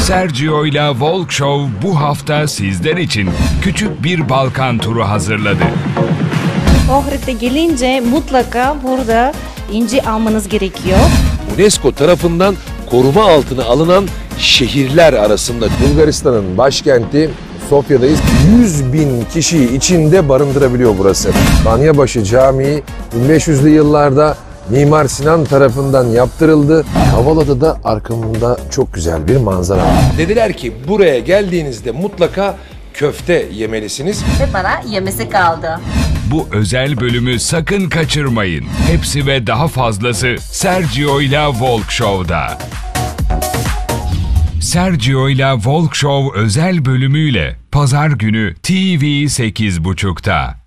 Sergio ile Walk Show bu hafta sizler için küçük bir Balkan turu hazırladı. Ohrid'e gelince mutlaka burada inci almanız gerekiyor. UNESCO tarafından koruma altına alınan şehirler arasında. Bulgaristan'ın başkenti Sofya'dayız. 100.000 kişiyi içinde barındırabiliyor burası. Banyabaşı Camii 1500'lü yıllarda Mimar Sinan tarafından yaptırıldı. Kavala'da arkamda çok güzel bir manzara var. Dediler ki buraya geldiğinizde mutlaka köfte yemelisiniz. Ve bana yemesi kaldı. Bu özel bölümü sakın kaçırmayın. Hepsi ve daha fazlası Sergio ile Walk Show'da. Sergio ile Walk Show özel bölümüyle Pazar günü TV 8.30'da.